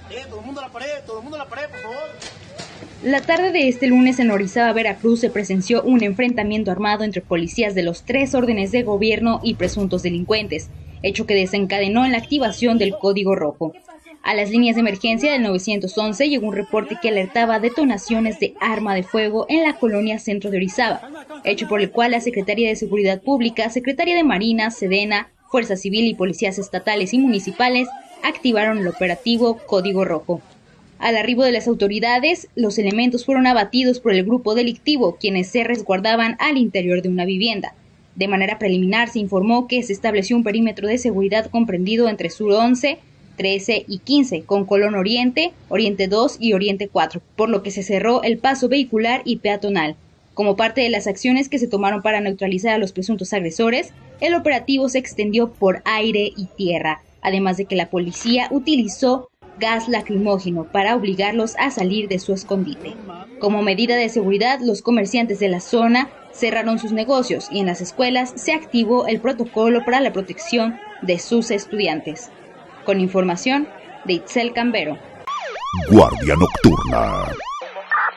Todo el mundo a la pared, todo el mundo a la pared, por favor. La tarde de este lunes en Orizaba, Veracruz, se presenció un enfrentamiento armado entre policías de los 3 órdenes de gobierno y presuntos delincuentes, hecho que desencadenó en la activación del Código Rojo. A las líneas de emergencia del 911 llegó un reporte que alertaba detonaciones de arma de fuego en la colonia centro de Orizaba, hecho por el cual la Secretaría de Seguridad Pública, Secretaría de Marina, Sedena, Fuerza Civil y policías estatales y municipales activaron el operativo Código Rojo. Al arribo de las autoridades, los elementos fueron abatidos por el grupo delictivo, quienes se resguardaban al interior de una vivienda. De manera preliminar se informó que se estableció un perímetro de seguridad comprendido entre Sur 11, 13 y 15, con Colón Oriente, Oriente 2 y Oriente 4, por lo que se cerró el paso vehicular y peatonal. Como parte de las acciones que se tomaron para neutralizar a los presuntos agresores, el operativo se extendió por aire y tierra, además de que la policía utilizó gas lacrimógeno para obligarlos a salir de su escondite. Como medida de seguridad, los comerciantes de la zona cerraron sus negocios y en las escuelas se activó el protocolo para la protección de sus estudiantes. Con información de Itzel Cambero. Guardia Nocturna.